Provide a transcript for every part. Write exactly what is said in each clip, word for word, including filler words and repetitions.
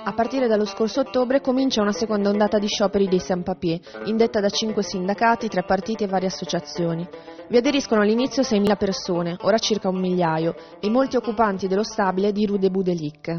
A partire dallo scorso ottobre comincia una seconda ondata di scioperi dei sans-papiers, indetta da cinque sindacati, tre partiti e varie associazioni. Vi aderiscono all'inizio seimila persone, ora circa un migliaio, e molti occupanti dello stabile di Rue des Boudeliques.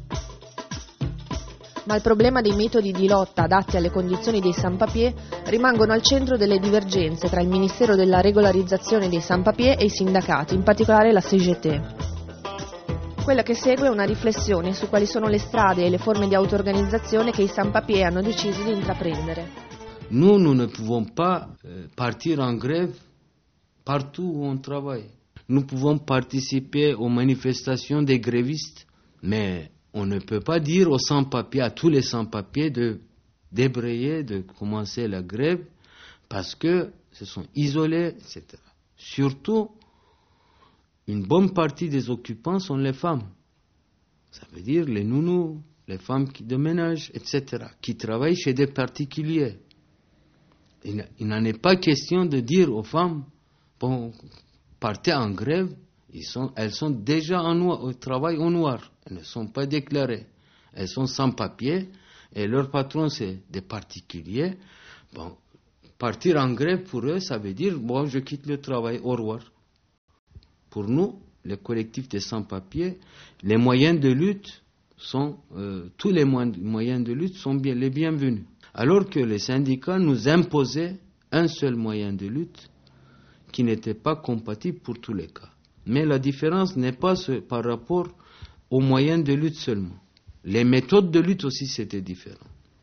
Ma il problema dei metodi di lotta adatti alle condizioni dei sans-papiers rimangono al centro delle divergenze tra il Ministero della Regolarizzazione dei sans-papiers e i sindacati, in particolare la C G T. Quella che segue è una riflessione su quali sono le strade e le forme di auto-organizzazione che i sans-papiers hanno deciso di intraprendere. Nous, nous ne pouvons pas partir en grève partout où on travaille. Nous pouvons participer aux manifestations des grévistes, mais on ne peut pas dire aux sans-papiers, à tous les sans-papiers, de débrayer, de commencer la grève, parce que se sont isolés, et cetera. Surtout, une bonne partie des occupants sont les femmes. Ça veut dire les nounous, les femmes qui de ménage, et cetera, qui travaillent chez des particuliers. Il, il n'en est pas question de dire aux femmes, bon, partez en grève, ils sont, elles sont déjà en noir, au travail au noir. Elles ne sont pas déclarées. Elles sont sans papier et leur patron, c'est des particuliers. Bon, partir en grève pour eux, ça veut dire, bon, je quitte le travail, au revoir. Pour nous, les collectifs des sans-papiers, les moyens de lutte sont, euh, tous les moyens de lutte sont bien, les bienvenus. Alors que les syndicats nous imposaient un seul moyen de lutte qui n'était pas compatible pour tous les cas. Mais la différence n'est pas ce, par rapport aux moyens de lutte seulement. Les méthodes de lutte aussi, c'était différent.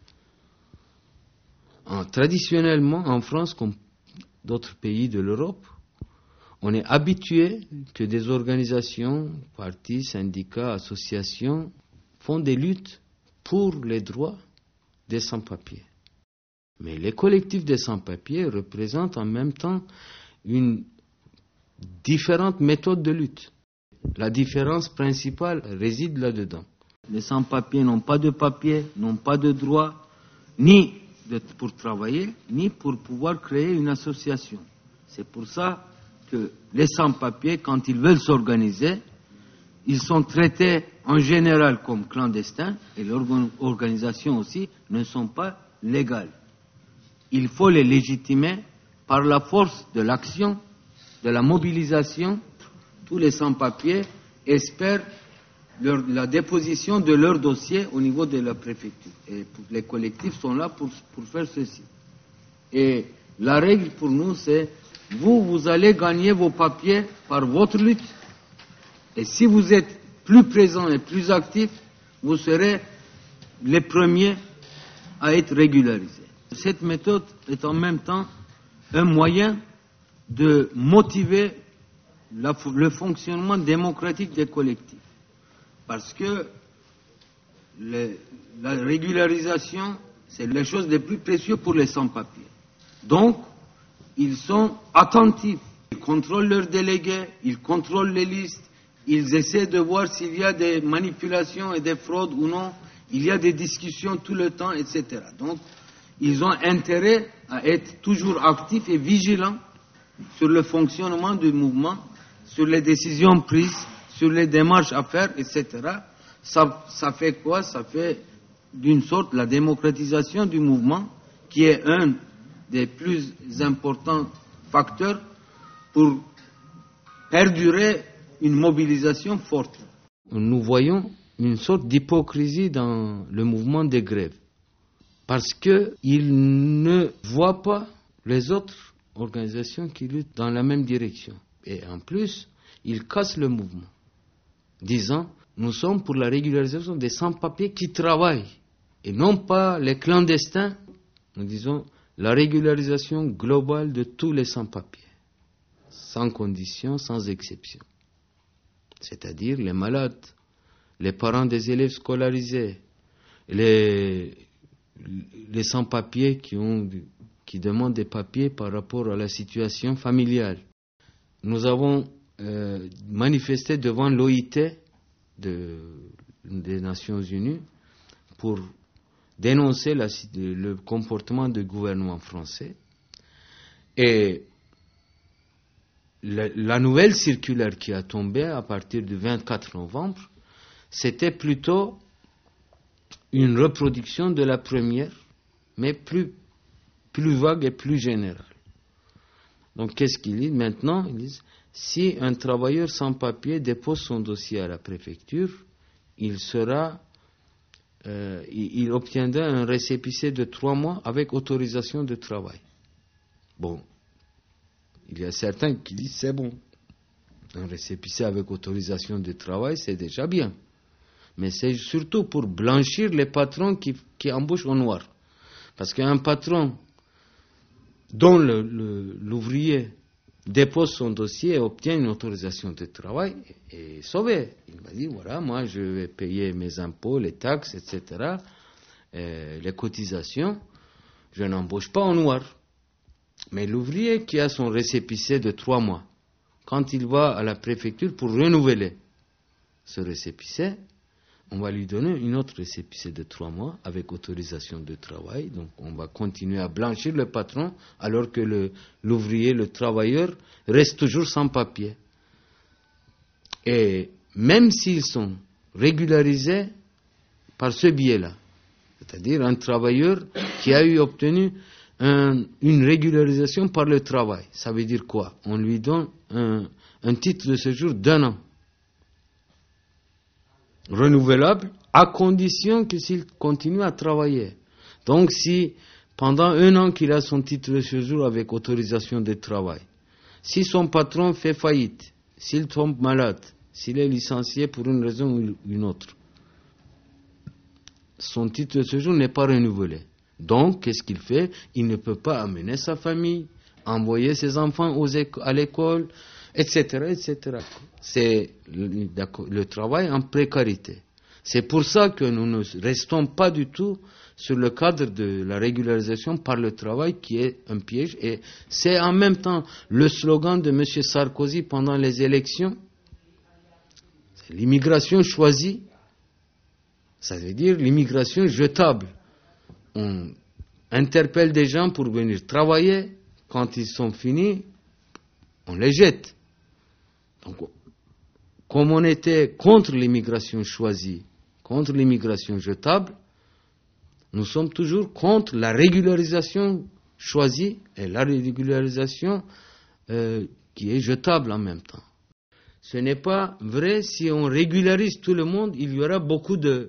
En, traditionnellement, en France, comme d'autres pays de l'Europe, on est habitué que des organisations, partis, syndicats, associations font des luttes pour les droits des sans-papiers. Mais les collectifs des sans-papiers représentent en même temps une différente méthode de lutte. La différence principale réside là-dedans. Les sans-papiers n'ont pas de papier, n'ont pas de droit, ni de, pour travailler, ni pour pouvoir créer une association. C'est pour ça que les sans-papiers, quand ils veulent s'organiser, ils sont traités en général comme clandestins et leurs organisations aussi ne sont pas légales. Il faut les légitimer par la force de l'action, de la mobilisation. Tous les sans-papiers espèrent leur, la déposition de leur dossier au niveau de la préfecture. Et les collectifs sont là pour, pour faire ceci. Et la règle pour nous, c'est vous, vous allez gagner vos papiers par votre lutte. Et si vous êtes plus présent et plus actif, vous serez les premiers à être régularisés. Cette méthode est en même temps un moyen de motiver la, le fonctionnement démocratique des collectifs. Parce que les, la régularisation, c'est les choses les plus précieuses pour les sans-papiers. Donc, ils sont attentifs, ils contrôlent leurs délégués, ils contrôlent les listes, ils essaient de voir s'il y a des manipulations et des fraudes ou non, il y a des discussions tout le temps, et cetera. Donc, ils ont intérêt à être toujours actifs et vigilants sur le fonctionnement du mouvement, sur les décisions prises, sur les démarches à faire, et cetera. Ça, ça fait quoi? Ça fait d'une sorte la démocratisation du mouvement, qui est un des plus importants facteurs pour perdurer une mobilisation forte. Nous voyons une sorte d'hypocrisie dans le mouvement des grèves, parce qu'ils ne voient pas les autres organisations qui luttent dans la même direction. Et en plus, ils cassent le mouvement, disant « nous sommes pour la régularisation des sans-papiers qui travaillent, et non pas les clandestins ». Nous disons la régularisation globale de tous les sans-papiers, sans condition, sans exception. C'est-à-dire les malades, les parents des élèves scolarisés, les, les sans-papiers qui, ont, qui demandent des papiers par rapport à la situation familiale. Nous avons euh, manifesté devant l'O I T de, des Nations Unies pour dénoncer la, le comportement du gouvernement français. Et la, la nouvelle circulaire qui a tombé à partir du vingt-quatre novembre, c'était plutôt une reproduction de la première, mais plus, plus vague et plus générale. Donc, qu'est-ce qu'ils disent maintenant? Ils disent, si un travailleur sans papier dépose son dossier à la préfecture, il sera, euh, il, il obtiendra un récépissé de trois mois avec autorisation de travail. Bon, il y a certains qui disent, c'est bon. Un récépissé avec autorisation de travail, c'est déjà bien. Mais c'est surtout pour blanchir les patrons qui, qui embauchent au noir. Parce qu'un patron dont le, le, l'ouvrier dépose son dossier et obtient une autorisation de travail est sauvé. Il va dire, voilà, moi je vais payer mes impôts, les taxes, et cetera, et les cotisations, je n'embauche pas au noir. Mais l'ouvrier qui a son récépissé de trois mois, quand il va à la préfecture pour renouveler ce récépissé, on va lui donner une autre récépissé de trois mois avec autorisation de travail. Donc on va continuer à blanchir le patron alors que le, l'ouvrier, le travailleur, reste toujours sans papier. Et même s'ils sont régularisés par ce biais-là, c'est-à-dire un travailleur qui a eu obtenu un, une régularisation par le travail, ça veut dire quoi? On lui donne un, un titre de séjour d'un an. Renouvelable, à condition que s'il continue à travailler. Donc si pendant un an qu'il a son titre de séjour avec autorisation de travail, si son patron fait faillite, s'il tombe malade, s'il est licencié pour une raison ou une autre, son titre de séjour n'est pas renouvelé. Donc qu'est-ce qu'il fait? Il ne peut pas amener sa famille, envoyer ses enfants aux éco- à l'école, et cetera, et cetera. C'est le, le travail en précarité. C'est pour ça que nous ne restons pas du tout sur le cadre de la régularisation par le travail qui est un piège. Et c'est en même temps le slogan de M. Sarkozy pendant les élections. C'est l'immigration choisie. Ça veut dire l'immigration jetable. On interpelle des gens pour venir travailler. Quand ils sont finis, on les jette. Donc, comme on était contre l'immigration choisie, contre l'immigration jetable, nous sommes toujours contre la régularisation choisie et la régularisation euh, qui est jetable en même temps. Ce n'est pas vrai, si on régularise tout le monde, il y aura beaucoup de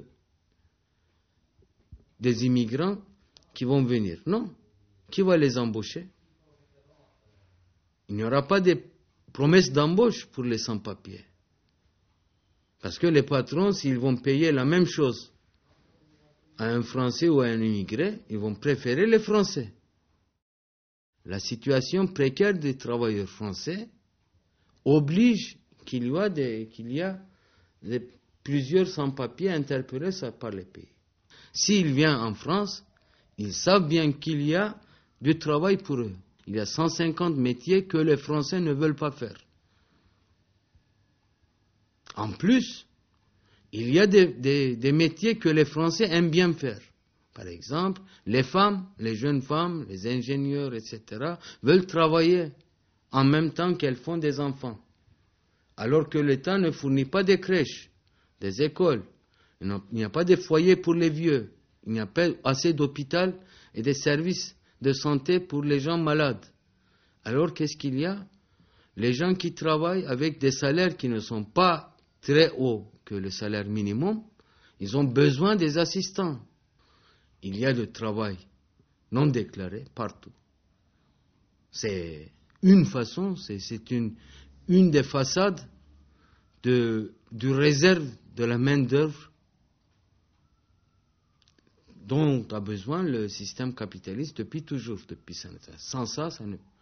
des immigrants qui vont venir. Non. Qui va les embaucher? Il n'y aura pas de promesse d'embauche pour les sans-papiers. Parce que les patrons, s'ils vont payer la même chose à un Français ou à un immigré, ils vont préférer les Français. La situation précaire des travailleurs français oblige qu'il y a, des, qu'il y a des, plusieurs sans-papiers interpellés par les pays. S'ils viennent en France, ils savent bien qu'il y a du travail pour eux. Il y a cent cinquante métiers que les Français ne veulent pas faire. En plus, il y a des, des, des métiers que les Français aiment bien faire. Par exemple, les femmes, les jeunes femmes, les ingénieurs, et cetera, veulent travailler en même temps qu'elles font des enfants. Alors que l'État ne fournit pas des crèches, des écoles. Il n'y a pas de foyers pour les vieux. Il n'y a pas assez d'hôpitaux et de services de santé pour les gens malades. Alors qu'est-ce qu'il y a? Les gens qui travaillent avec des salaires qui ne sont pas très hauts que le salaire minimum, ils ont besoin des assistants. Il y a du travail non déclaré partout. C'est une façon, c'est, c'est une, une des façades de, du réserve de la main-d'œuvre dont a besoin le système capitaliste depuis toujours, depuis ça. Sans ça, ça ne